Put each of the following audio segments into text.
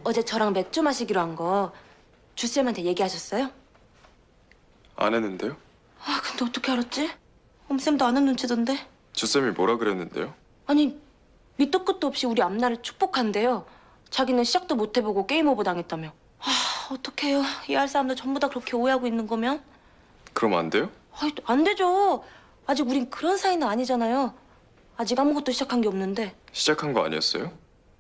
어제 저랑 맥주 마시기로 한 거 주쌤한테 얘기하셨어요? 안 했는데요? 아, 근데 어떻게 알았지? 엄쌤도 아는 눈치던데. 주쌤이 뭐라 그랬는데요? 아니, 밑도 끝도 없이 우리 앞날을 축복한대요. 자기는 시작도 못 해보고 게임 오버 당했다며. 아, 어떡해요. 이해할 사람들 전부 다 그렇게 오해하고 있는 거면? 그럼 안 돼요? 아이, 안 되죠. 아직 우린 그런 사이는 아니잖아요. 아직 아무것도 시작한 게 없는데. 시작한 거 아니었어요?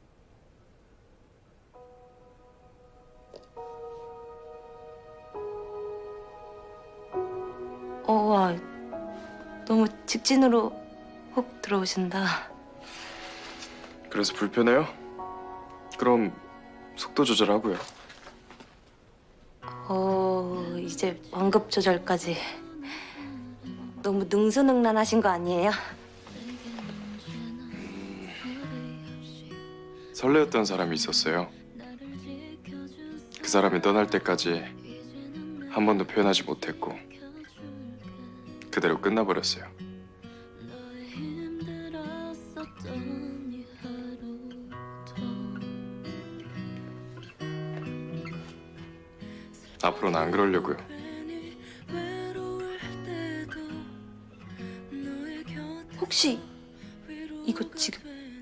와, 너무 직진으로 훅 들어오신다. 그래서 불편해요? 그럼 속도 조절하고요. 이제 완급 조절까지. 너무 능수능란하신 거 아니에요? 설레었던 사람이 있었어요. 그 사람이 떠날 때까지 한 번도 표현하지 못했고 그대로 끝나버렸어요. 앞으로는 안 그러려고요. 혹시 이거 지금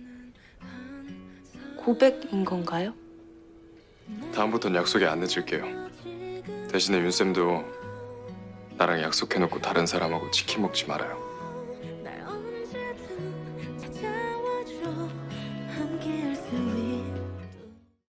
고백인 건가요? 다음부턴 약속에 안 늦을게요. 대신에 윤쌤도 나랑 약속해놓고 다른 사람하고 치킨 먹지 말아요.